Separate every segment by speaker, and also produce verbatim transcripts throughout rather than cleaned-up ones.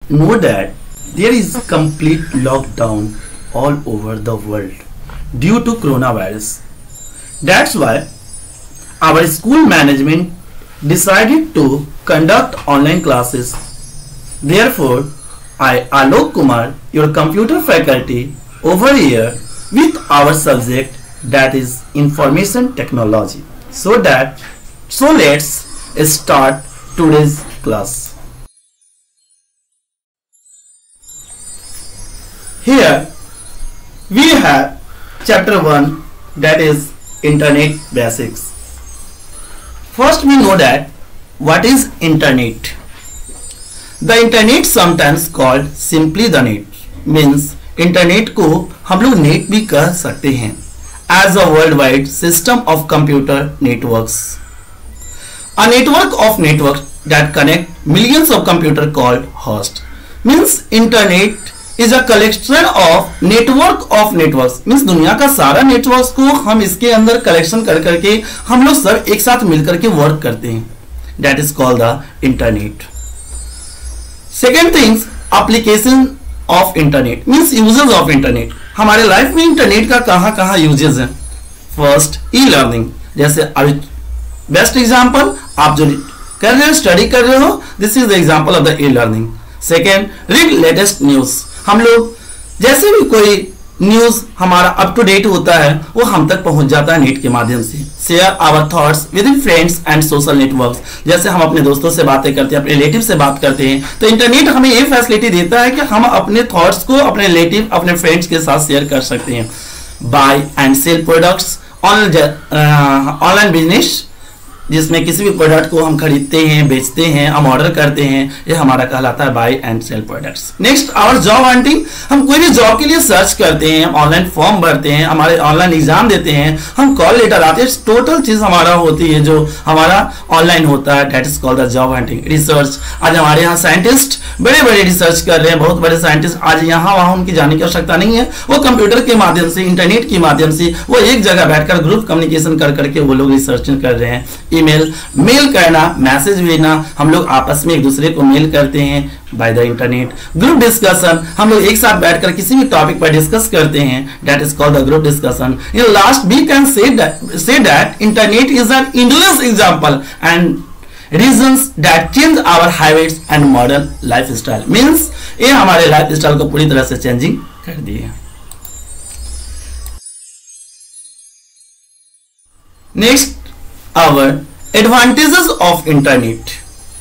Speaker 1: know that there is complete lockdown all over the world due to coronavirus. That's why our school management decided to conduct online classes. Therefore, I, Alok Kumar, your computer faculty over here with our subject, that is information technology. So that, so let's start today's class. Here we have chapter one, that is Internet Basics. First we know that what is Internet. The Internet sometimes called simply the net, means Internet को हम लोग net भी कह सकते हैं, as a worldwide system of computer networks. A network of networks that connect millions of computers called host. Means Internet is a collection of network of networks. Means दुनिया का सारा नेटवर्क्स को हम इसके अंदर कलेक्शन कर करके हम लोग सब एक साथ मिलकर के वर्क करते हैं. That is called the Internet. Second things, application of Internet means uses of Internet. हमारे लाइफ में इंटरनेट का कहाँ कहाँ यूजेस हैं. First, e learning. जैसे अभी बेस्ट एग्जांपल आप जो कर रहे हो, स्टडी कर रहे हो, this is the example of the e learning. Second, read latest news. हम लोग जैसे भी कोई न्यूज हमारा अप टू डेट होता है वो हम तक पहुंच जाता है नेट के माध्यम से. Share our thoughts within friends and social networks. जैसे हम अपने दोस्तों से बातें करते हैं, अपने रिलेटिव से बात करते हैं, तो इंटरनेट हमें ये फैसिलिटी देता है कि हम अपने थॉट्स को अपने रिलेटिव, अपने फ्रेंड्स के साथ शेयर कर सकते हैं. Buy and sell products, online business, जिसमें किसी भी प्रोडक्ट को हम खरीदते हैं, बेचते हैं, हम ऑर्डर करते हैं, ये हमारा कहलाता है buy and sell products. Next, our job hunting. हम कोई भी जॉब के लिए सर्च करते हैं, ऑनलाइन फॉर्म भरते हैं, हमारे ऑनलाइन एग्जाम देते हैं, हम कॉल लेटर आते हैं, टोटल चीज हमारा होती है जो हमारा ऑनलाइन होता है. That is called the job hunting. Research, आज हमारे यहाँ साइंटिस्ट बड़े बड़े रिसर्च कर रहे हैं, बहुत बड़े साइंटिस्ट आज यहाँ वहां उनकी जाने की आवश्यकता नहीं है. वो कंप्यूटर के माध्यम से, इंटरनेट के माध्यम से वो एक जगह बैठकर ग्रुप कम्युनिकेशन कर करके वो लोग रिसर्च कर रहे हैं. ईमेल, मेल करना, मैसेज भेजना, हम लोग आपस में एक दूसरे को मेल करते हैं by the internet. Group discussion, हम लोग एक साथ बैठकर किसी भी टॉपिक पर डिस्कस करते हैं. That is called the group discussion. In last we can say say that internet is an endless example and reasons that change our habits and modern lifestyle. Means ये हमारे लाइफस्टाइल को पूरी तरह से changing कर दिए. Next, our advantages of internet.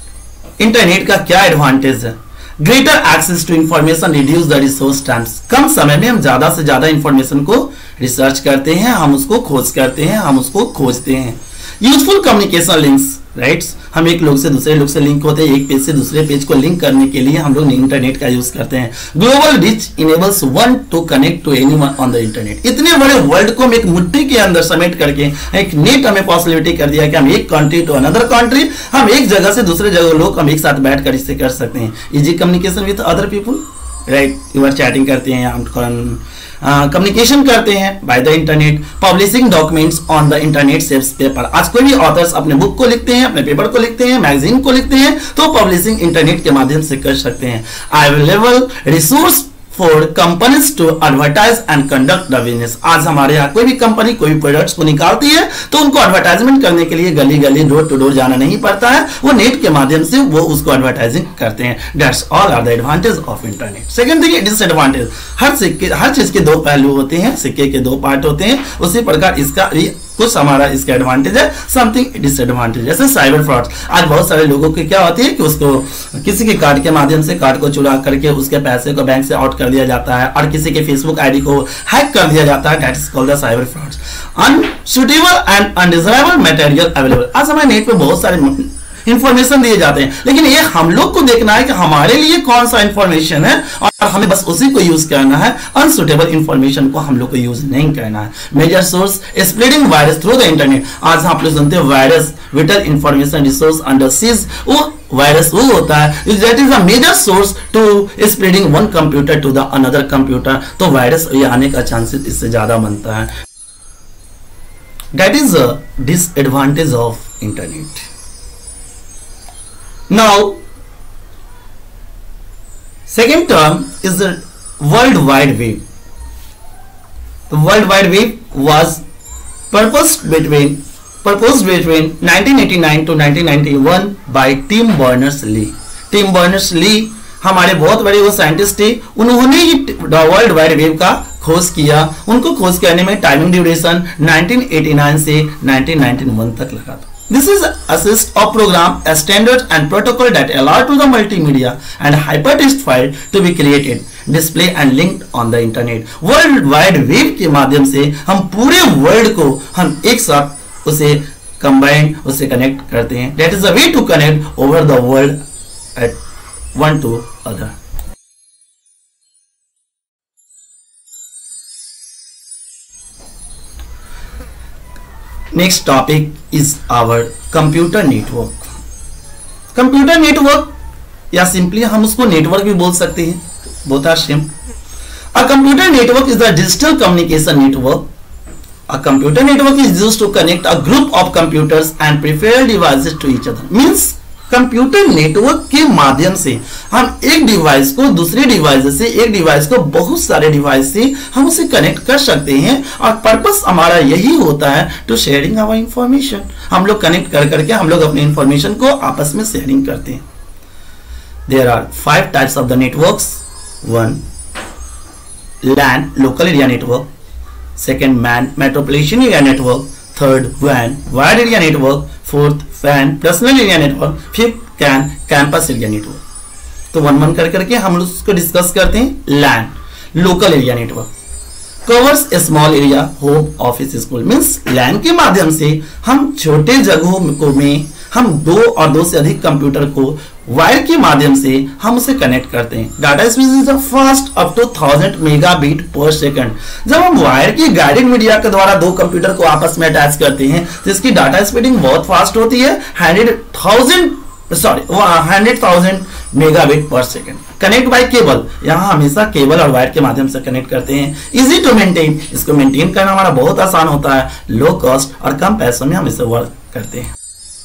Speaker 1: Internet का क्या एडवांटेज है? Greater access to information, reduce the resource times. कम समय में हम ज्यादा से ज्यादा इंफॉर्मेशन को रिसर्च करते हैं, हम उसको खोज करते हैं, हम उसको खोजते हैं. यूजफुल कम्युनिकेशन लिंक्स, राइट्स, हम एक लोग से दूसरे लोग से लिंक होते हैं, एक पेज से दूसरे पेज को लिंक करने के लिए हम लोग इंटरनेट का यूज करते हैं. Global reach enables one to connect to anyone on the internet. इतने बड़े वर्ल्ड को हम एक मुट्ठी के अंदर समेट करके एक नेट हमें पॉसिबिलिटी कर दिया कि हम एक कंट्री टू अनदर कंट्री, हम एक जगह से दूसरे जगह लोग हम एक साथ बैठ कर इससे कर सकते हैं. Easy communication with other people, right, you are chatting करते हैं, हम कम्युनिकेशन uh, करते हैं by the internet. Publishing documents on the internet saves paper. आज कोई भी ऑथर्स अपने बुक को लिखते हैं, अपने पेपर को लिखते हैं, मैगजीन को लिखते हैं, तो पब्लिशिंग इंटरनेट के माध्यम से कर सकते हैं. Available resource for companies to advertise and conduct the business. आज हमारे यहाँ कोई भी कंपनी कोई भी प्रोडक्ट्स को निकालती है तो उनको एडवर्टाइजमेंट करने के लिए गली गली, डोर टू डोर जाना नहीं पड़ता है, वो नेट के माध्यम से वो उसको एडवर्टाइजिंग करते हैं. That's all are the advantage of internet. Second thing, disadvantage. हर सिक्के, हर चीज के दो पहलू होते हैं, सिक्के के दो पार्ट होते हैं, उसी प्रकार इसका कुछ हमारा इसका एडवांटेज है, समथिंग डिसएडवांटेज. जैसे साइबर फ्रॉड. आज बहुत सारे लोगों की क्या होती है कि उसको किसी के कार्ड के माध्यम से कार्ड को चुरा करके उसके पैसे को बैंक से आउट कर दिया जाता है और किसी के फेसबुक आईडी को हैक कर दिया जाता है. That is called the cyber fraud. Unsuitable and undesirable material available. आज हमारे नेट पे बहुत सारे इंफॉर्मेशन दिए जाते हैं, लेकिन ये हम लोग को देखना है कि हमारे लिए कौन सा इंफॉर्मेशन है और हमें बस उसी को यूज करना है. अनसुटेबल इंफॉर्मेशन को हम लोग को यूज नहीं करना है. Major source, spreading virus through the internet. आज आप लोग सुनते हैं virus, vital information resource under siege. वो वायरस वो होता है that is a major source to spreading one computer to the another computer. तो वायरस ये आने का चांसेस इससे ज्यादा बनता है. That is a disadvantage of internet. Now, Second term is the World Wide Web. The World Wide Web was proposed between proposed between nineteen eighty-nine to nineteen ninety-one by Tim Berners-Lee. Tim Berners-Lee हमारे बहुत बड़े वो scientist थे, उन्होंने ही world Wide web का खोज किया। उनको खोज करने में timing duration nineteen eighty nine से नाइनटीन नाइंटी वन तक लगा था। This is assist of program, a standard and protocol that allow to the multimedia and hypertext file to be created, display and linked on the internet. World Wide Web के माध्यम से हम पूरे world को हम एक साथ उसे कंबाइन उसे कनेक्ट करते हैं। That is the way to connect over the world at one to other. Next topic is our computer network. Computer network या simply हम उसको network भी बोल सकते हैं, both are same. A computer network is a digital communication network. A computer network is used to connect a group of computers and peripheral devices to each other. Means computer network के माध्यम से हम एक device को दूसरे device से एक device को बहुत सारे डिवाइस से हम उसे कनेक्ट कर सकते हैं और पर्पस हमारा यही होता है टू शेयरिंग आवर इंफॉर्मेशन। हम लोग कनेक्ट कर करके हम लोग अपने इंफॉर्मेशन को आपस में शेयरिंग करते हैं। There are five types of the networks. One, LAN local area network. Second, MAN metropolitan area network. Third, वैन wide area network. Fourth, PAN personal area network. Fifth, CAN campus area network. तो one one कर करके हम उसको discuss करते हैं। LAN local area network covers a small area, home, office, school. Means LAN के माध्यम से हम छोटे जगहों को में हम दो और दो से अधिक कंप्यूटर को वायर के माध्यम से हम उसे कनेक्ट करते हैं। Data speed is fast up to thousand megabit per second. जब हम वायर की गाइडेड मीडिया के द्वारा दो कंप्यूटर को आपस में अटैच करते हैं तो इसकी डाटा स्पीडिंग बहुत फास्ट होती है, hundred thousand sorry hundred thousand megabit per second. Connect by cable, यहाँ हमेशा केबल और वायर के माध्यम से कनेक्ट करते हैं। इजी टू मेंटेन, इसको मेंटेन करना हमारा बहुत आसान होता है। लो कॉस्ट और कम पैसों में हम इसे वर्क करते हैं।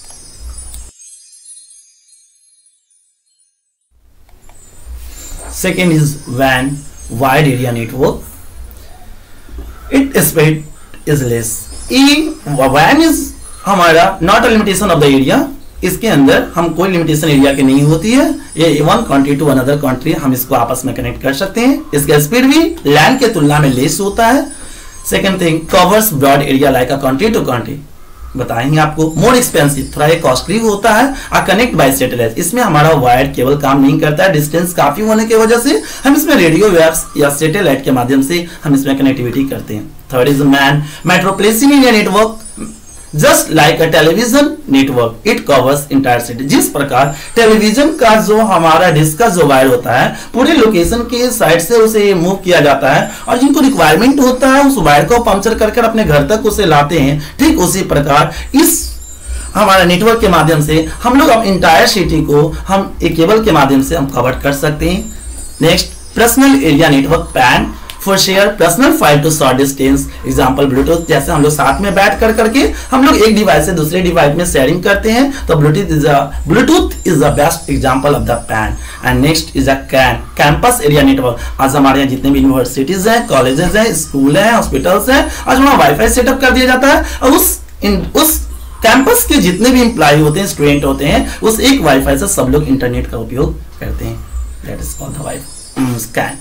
Speaker 1: Second is W A N, wide area network. Its speed is less. E W A N is हमारा not a limitation of the area. इसके अंदर हम कोई लिमिटेशन एरिया की नहीं होती है। ये one country to another country हम इसको आपस में कनेक्ट कर सकते हैं। इसका स्पीड भी लैन के तुलना में लेस होता है। Second thing, covers broad area like a country to country. बताएंगे आपको। मोर एक्सपेंसिव, थोड़ा ये कॉस्टली होता है। आ कनेक्ट बाय सैटेलाइट, इसमें हमारा वायर केबल काम नहीं करता है। डिस्टेंस काफी होने की वजह से हम इसमें रेडियो वेव्स या सैटेलाइट के माध्यम से हम इसमें कनेक्टिविटी करते हैं। Third is MAN metropolitan area network. Just like a television network, it covers entire city. जिस प्रकार टेलीविजन का जो हमारा डिश का जो वायर होता है पूरे लोकेशन के साइड से उसे मूव किया जाता है और जिनको रिक्वायरमेंट होता है उस वायर को पंक्चर करके अपने घर तक उसे लाते हैं, ठीक उसी प्रकार इस हमारा नेटवर्क के माध्यम से हम लोग अब इंटायर सिटी को हम एक केबल के माध्यम से हम कवर कर सकते हैं। Next, personal area network PAN for share personal file to short distance. Example Bluetooth, जैसे हम लोग साथ में बैठ कर करके हम लोग एक डिवाइस से दूसरे डिवाइस में शेयरिंग करते हैं तो Bluetooth is a Bluetooth is the best example of the PAN. And next is a CAN campus area network. आज हमारे यहाँ जितने भी यूनिवर्सिटीज हैं, कॉलेजेस हैं, स्कूल हैं, हॉस्पिटल्स हैं, आज वहाँ वाईफाई सेटअप कर दिया जाता है और उस इन उस कैंपस के जितने भी एम्प्लॉय होते हैं, स्टूडेंट होते हैं, उस एक वाईफाई से सब लोग इंटरनेट का उपयोग करते हैं। That is called the WiFi CAN.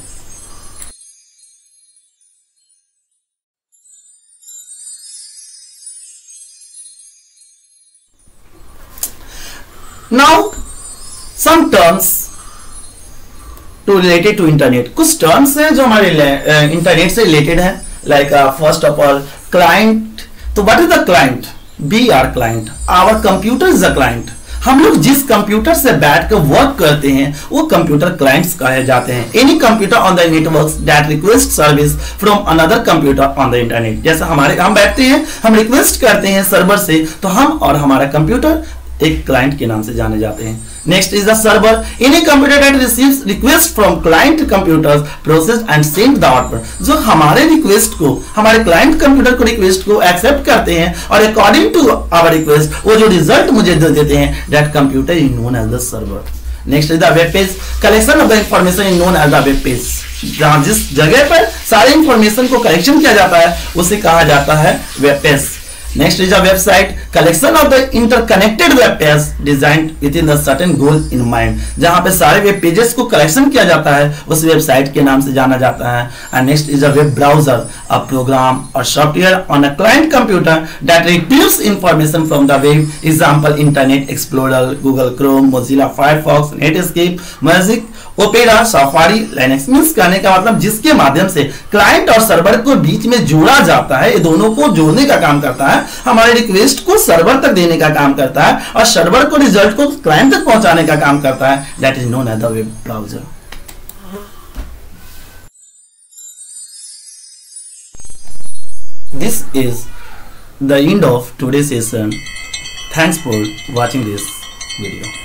Speaker 1: Now some terms to related to internet. कुछ terms हैं जो हमारे इंटरनेट से रिलेटेड हैं, like first of all client. तो what is the client? We are client. Our computer is a client. हम लोग जिस कंप्यूटर से बैठ कर वर्क करते हैं वो कंप्यूटर क्लाइंट्स कहे जाते हैं। Any computer on the network that request service from another computer on the internet. जैसे हमारे हम बैठते हैं, हम रिक्वेस्ट करते हैं सर्वर से, तो हम और हमारा कंप्यूटर एक क्लाइंट के नाम से जाने जाते हैं। Next is the server, any computer that receives request from client computers process and send the output. जो हमारे रिक्वेस्ट को, हमारे क्लाइंट कंप्यूटर को रिक्वेस्ट को एक्सेप्ट करते हैं और अकॉर्डिंग टू आवर रिक्वेस्ट वो जो रिजल्ट मुझे दे देते हैं, that computer is known as the server. Next is the web page, collection of the information is known as the web page, जहां जिस जगह पर सारे इंफॉर्मेशन को कलेक्शन किया जाता है उसे कहा जाता है web page. Next is a website, collection of the interconnected web page designed within the certain goal in mind, जहां पे सारे वेब पेजेस को कलेक्शन किया जाता है उस वेबसाइट के नाम से जाना जाता है। And next is a web browser, a program और software on a client computer that retrieves information from the web, example Internet Explorer, Google Chrome, Mozilla Firefox, Netscape, magic, Opera, Safari, Linux. Means कहने का मतलब जिसके माध्यम से client और server को बीच में जोड़ा जाता है, ये दोनों को जोड़ने का काम करता है, हमारे रिक्वेस्ट को सर्वर तक देने का काम करता है और सर्वर को रिजल्ट को क्लाइंट तक पहुंचाने का काम करता है, that is known as the web browser. This is the end of today's session. Thanks for watching this video.